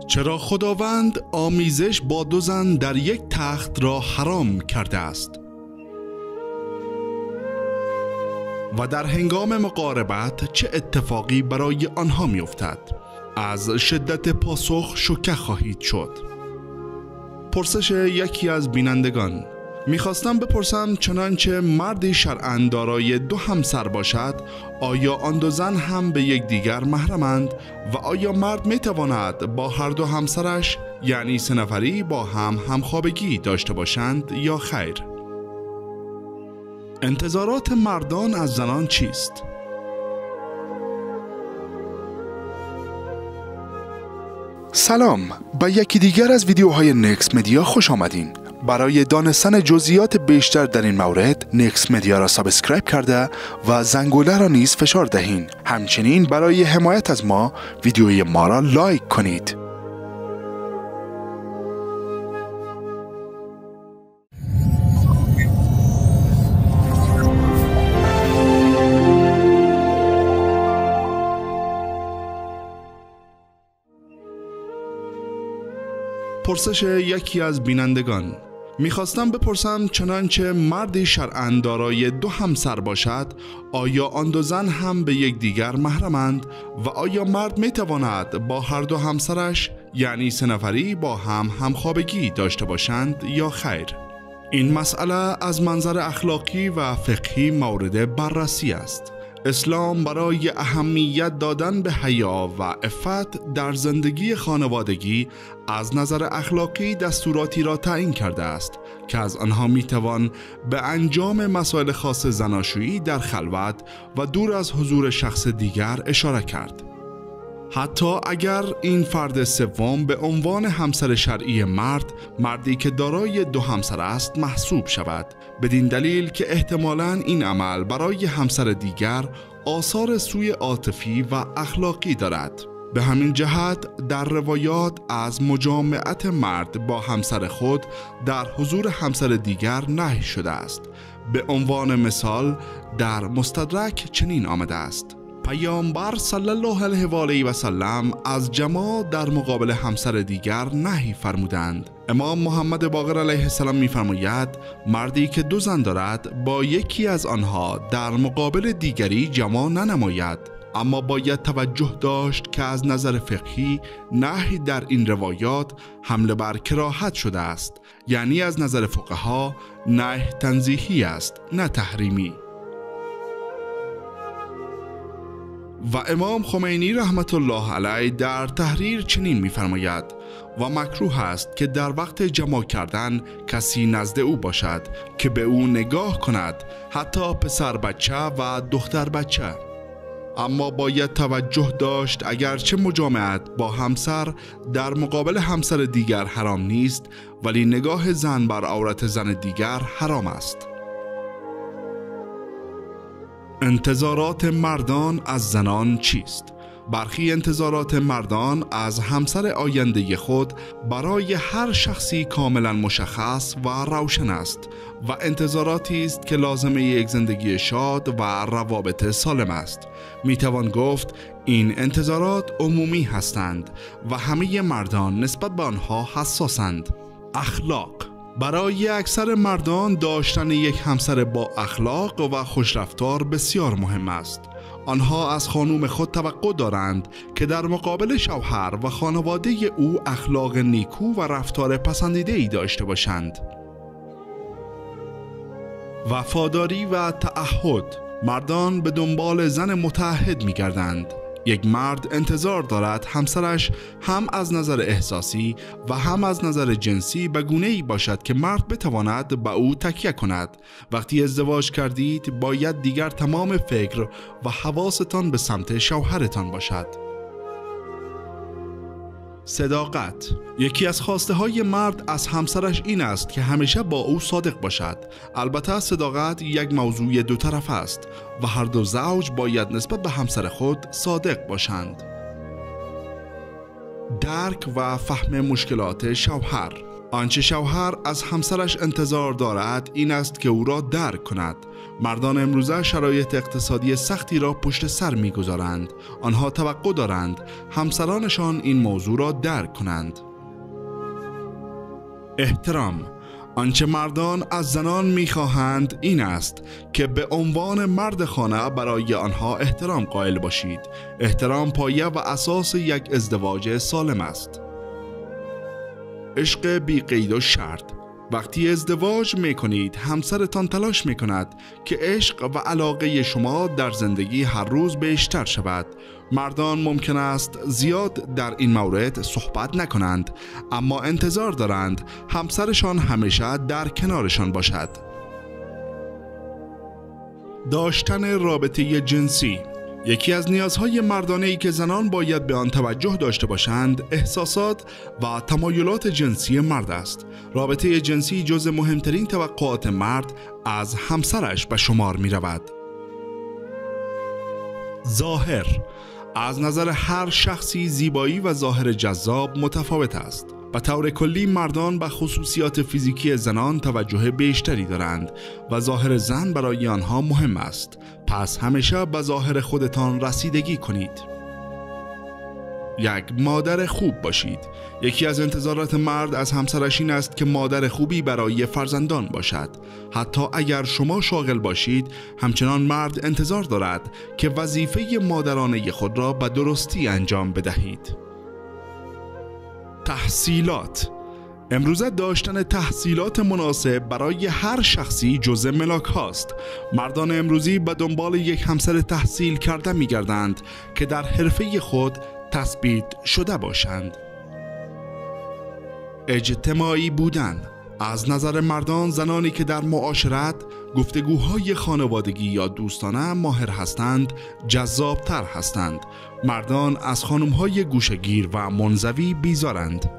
چرا خداوند آمیزش با دو زن در یک تخت را حرام کرده است و در هنگام مقاربت چه اتفاقی برای آنها می افتد؟ از شدت پاسخ شوکه خواهید شد. پرسش یکی از بینندگان: میخواستم بپرسم چنانچه مردی شرعاً دارای دو همسر باشد، آیا آن دو زن هم به یکدیگر محرمند و آیا مرد میتواند با هر دو همسرش یعنی 3 نفری با هم همخوابگی داشته باشند یا خیر؟ انتظارات مردان از زنان چیست؟ سلام، به یکی دیگر از ویدیوهای نکس مدیا خوش آمدین. برای دانستن جزئیات بیشتر در این مورد نکس مدیا را سابسکرایب کرده و زنگوله را نیز فشار دهین. همچنین برای حمایت از ما ویدیوی ما را لایک کنید. پرسش یکی از بینندگان: میخواستم بپرسم چنانچه مردی شرعاً دارای دو همسر باشد، آیا آن دو زن هم به یکدیگر محرمند و آیا مرد میتواند با هر دو همسرش یعنی 3 نفری با هم همخوابگی داشته باشند یا خیر؟ این مسئله از منظر اخلاقی و فقهی مورد بررسی است. اسلام برای اهمیت دادن به حیا و عفت در زندگی خانوادگی از نظر اخلاقی دستوراتی را تعیین کرده است که از آنها میتوان به انجام مسائل خاص زناشویی در خلوت و دور از حضور شخص دیگر اشاره کرد. حتی اگر این فرد سوم به عنوان همسر شرعی مردی که دارای دو همسر است محسوب شود، بدین دلیل که احتمالاً این عمل برای همسر دیگر آثار سوء عاطفی و اخلاقی دارد. به همین جهت در روایات از مجامعت مرد با همسر خود در حضور همسر دیگر نهی شده است. به عنوان مثال در مستدرک چنین آمده است: پیامبر صلی الله علیه و آله و سلم از جماع در مقابل همسر دیگر نهی فرمودند. امام محمد باقر علیه السلام می‌فرماید مردی که دو زن دارد با یکی از آنها در مقابل دیگری جماع ننماید، اما باید توجه داشت که از نظر فقهی نهی در این روایات حمله بر کراهت شده است، یعنی از نظر فقها نهی تنزیهی است نه تحریمی. و امام خمینی رحمت الله علیه در تحریر چنین می‌فرماید: و مکروه است که در وقت جماع کردن کسی نزد او باشد که به او نگاه کند، حتی پسر بچه و دختر بچه. اما باید توجه داشت اگرچه مجامعت با همسر در مقابل همسر دیگر حرام نیست، ولی نگاه زن بر عورت زن دیگر حرام است. انتظارات مردان از زنان چیست؟ برخی انتظارات مردان از همسر آینده خود برای هر شخصی کاملا مشخص و روشن است و انتظاراتی است که لازمه یک زندگی شاد و روابط سالم است. میتوان گفت این انتظارات عمومی هستند و همه مردان نسبت به آنها حساسند. اخلاق: برای اکثر مردان داشتن یک همسر با اخلاق و خوشرفتار بسیار مهم است. آنها از خانوم خود توقع دارند که در مقابل شوهر و خانواده او اخلاق نیکو و رفتار پسندیده‌ای داشته باشند. وفاداری و تعهد: مردان به دنبال زن متعهد می‌گردند. یک مرد انتظار دارد همسرش هم از نظر احساسی و هم از نظر جنسی به گونه‌ای باشد که مرد بتواند به او تکیه کند. وقتی ازدواج کردید باید دیگر تمام فکر و حواستان به سمت شوهرتان باشد. صداقت: یکی از خواسته های مرد از همسرش این است که همیشه با او صادق باشد. البته صداقت یک موضوع دو طرفه است و هر دو زوج باید نسبت به همسر خود صادق باشند. درک و فهم مشکلات شوهر: آنچه شوهر از همسرش انتظار دارد این است که او را درک کند. مردان امروزه شرایط اقتصادی سختی را پشت سر می‌گذارند. آنها توقع دارند همسرانشان این موضوع را درک کنند. احترام. آنچه مردان از زنان می‌خواهند این است که به عنوان مرد خانه برای آنها احترام قائل باشید. احترام پایه و اساس یک ازدواج سالم است. عشق بی قید و شرط. وقتی ازدواج میکنید همسرتان تلاش میکند که عشق و علاقه شما در زندگی هر روز بیشتر شود. مردان ممکن است زیاد در این مورد صحبت نکنند، اما انتظار دارند همسرشان همیشه در کنارشان باشد. داشتن رابطه جنسی. یکی از نیازهای مردانه‌ای که زنان باید به آن توجه داشته باشند احساسات و تمایلات جنسی مرد است. رابطه جنسی جز مهمترین توقعات مرد از همسرش به شمار می رود. ظاهر. از نظر هر شخصی زیبایی و ظاهر جذاب متفاوت است. به طور کلی مردان به خصوصیات فیزیکی زنان توجه بیشتری دارند و ظاهر زن برای آنها مهم است. پس همیشه به ظاهر خودتان رسیدگی کنید. یک مادر خوب باشید. یکی از انتظارات مرد از همسرش این است که مادر خوبی برای فرزندان باشد. حتی اگر شما شاغل باشید، همچنان مرد انتظار دارد که وظیفه مادرانه خود را به درستی انجام بدهید. تحصیلات. امروزه داشتن تحصیلات مناسب برای هر شخصی جزء ملاک هاست. مردان امروزی به دنبال یک همسر تحصیل کرده می گردند که در حرفه خود تثبیت شده باشند. اجتماعی بودن. از نظر مردان زنانی که در معاشرت، گفتگوهای خانوادگی یا دوستانه ماهر هستند جذابتر هستند. مردان از خانمهای گوشه‌گیر و منزوی بیزارند.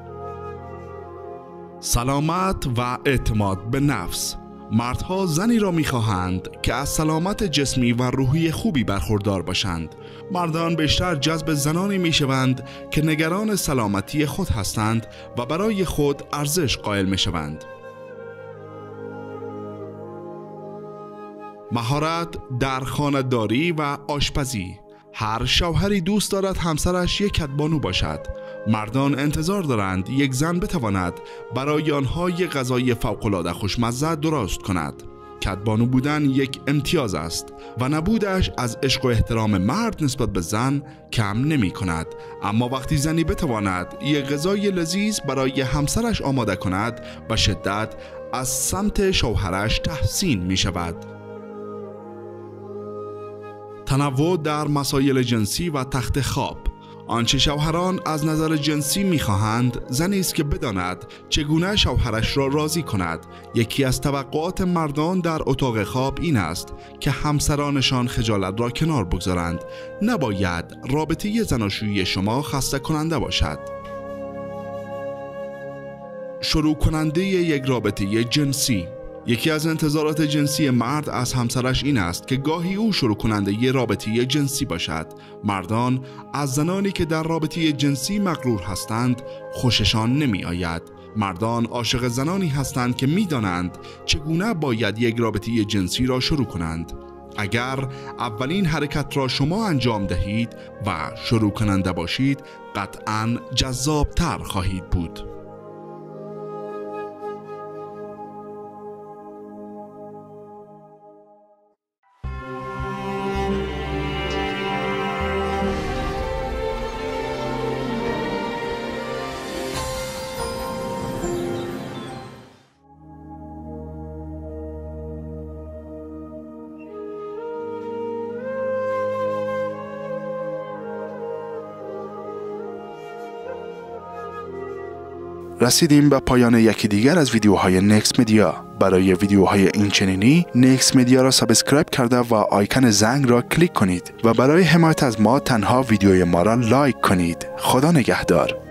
سلامت و اعتماد به نفس. مردها زنی را می‌خواهند که از سلامت جسمی و روحی خوبی برخوردار باشند. مردان بیشتر جذب زنانی می‌شوند که نگران سلامتی خود هستند و برای خود ارزش قائل می‌شوند. مهارت در خانه‌داری و آشپزی. هر شوهری دوست دارد همسرش یک کدبانو باشد. مردان انتظار دارند یک زن بتواند برای آنها یک غذای فوق‌العاده خوشمزه درست کند. کدبانو بودن یک امتیاز است و نبودش از عشق و احترام مرد نسبت به زن کم نمی کند. اما وقتی زنی بتواند یک غذای لذیذ برای همسرش آماده کند، به شدت از سمت شوهرش تحسین می شود. تنوع در مسائل جنسی و تخت خواب. آنچه شوهران از نظر جنسی می‌خواهند زنی است که بداند چگونه شوهرش را راضی کند. یکی از توقعات مردان در اتاق خواب این است که همسرانشان خجالت را کنار بگذارند. نباید رابطه زناشویی شما خسته کننده باشد. شروع کننده یک رابطه جنسی. یکی از انتظارات جنسی مرد از همسرش این است که گاهی او شروع کننده ی رابطه جنسی باشد. مردان از زنانی که در رابطه جنسی مغرور هستند خوششان نمی آید. مردان عاشق زنانی هستند که می دانند چگونه باید یک رابطه جنسی را شروع کنند. اگر اولین حرکت را شما انجام دهید و شروع کننده باشید، قطعاً جذابتر خواهید بود. رسیدیم به پایان یکی دیگر از ویدیوهای نکس مدیا. برای ویدیوهای این چنینی نکس مدیا را سابسکرایب کرده و آیکن زنگ را کلیک کنید و برای حمایت از ما تنها ویدیوی ما را لایک کنید. خدا نگهدار.